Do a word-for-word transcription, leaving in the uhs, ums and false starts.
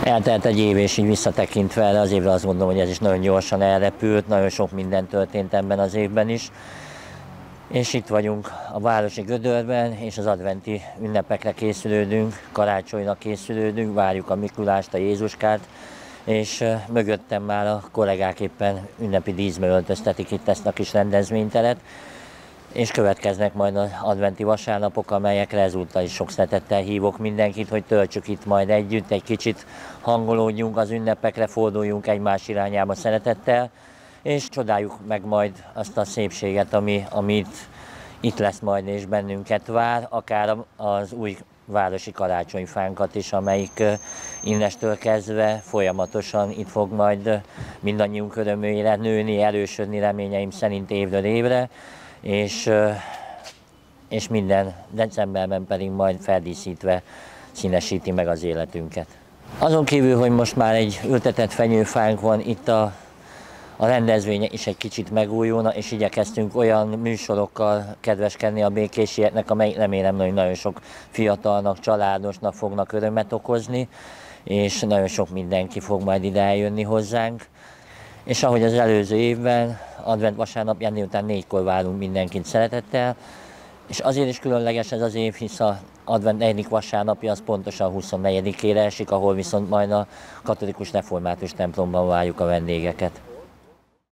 Eltelt egy év, és így visszatekintve erre az évre azt gondolom, hogy ez is nagyon gyorsan elrepült, nagyon sok minden történt ebben az évben is. És itt vagyunk a városi gödörben, és az adventi ünnepekre készülődünk, karácsonyra készülődünk, várjuk a Mikulást, a Jézuskát, és mögöttem már a kollégák éppen ünnepi díszbe öltöztetik itt ezt a kis rendezvényteret, és következnek majd az adventi vasárnapok, amelyekre ezúttal is sok szeretettel hívok mindenkit, hogy töltsük itt majd együtt, egy kicsit hangolódjunk az ünnepekre, forduljunk egymás irányába szeretettel, és csodáljuk meg majd azt a szépséget, ami, amit itt lesz majd és bennünket vár, akár az új városi karácsonyfánkat is, amelyik innestől kezdve folyamatosan itt fog majd mindannyiunk örömére nőni, erősödni reményeim szerint évről évre, és, és minden decemberben pedig majd feldíszítve színesíti meg az életünket. Azon kívül, hogy most már egy ültetett fenyőfánk van, itt a, a rendezvény is egy kicsit megújulna, és igyekeztünk olyan műsorokkal kedveskedni a békésieknek, amely remélem, hogy nagyon sok fiatalnak, családosnak fognak örömet okozni, és nagyon sok mindenki fog majd ide eljönni hozzánk. És ahogy az előző évben, advent vasárnapján délután négykor várunk mindenkit szeretettel, és azért is különleges ez az év, hisz az advent negyedik vasárnapja az pontosan huszonnegyedikére esik, ahol viszont majd a katolikus református templomban várjuk a vendégeket.